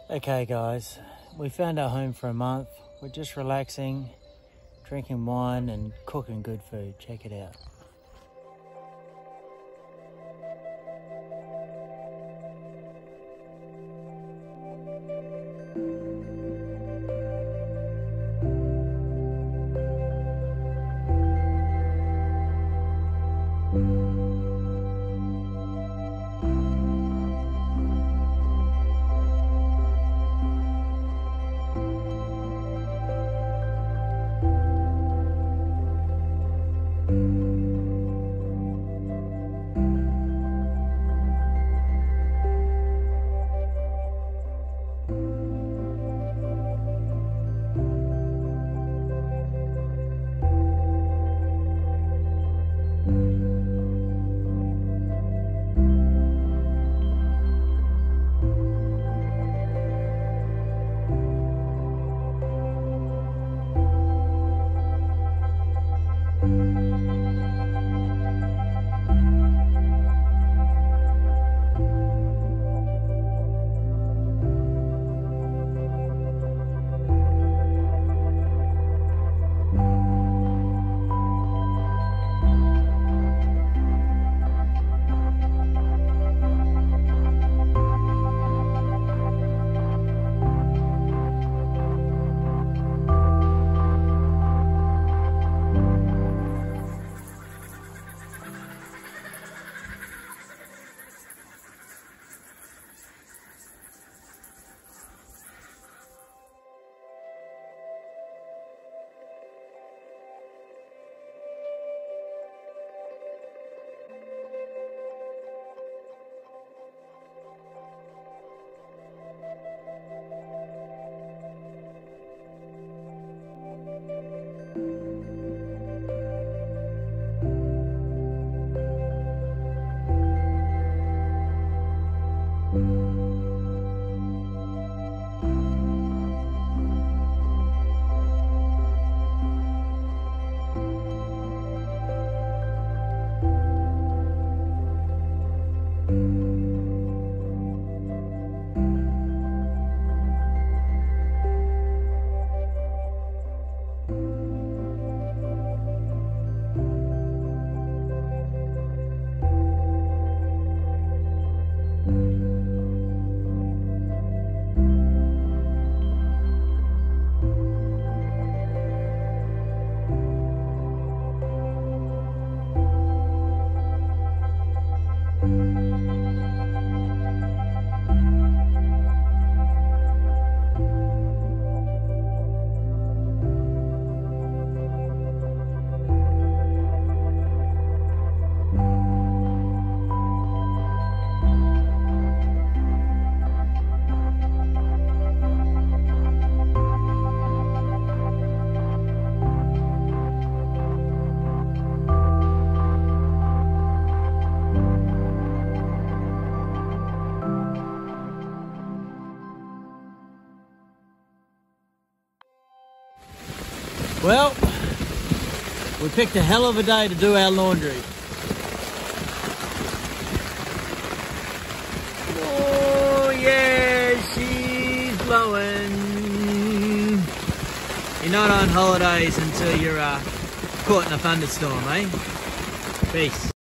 Okay guys, we found our home for a month. We're just relaxing, drinking wine and cooking good food. Check it out. Well, we picked a hell of a day to do our laundry. Oh yeah, she's blowing. You're not on holidays until you're caught in a thunderstorm, eh? Peace.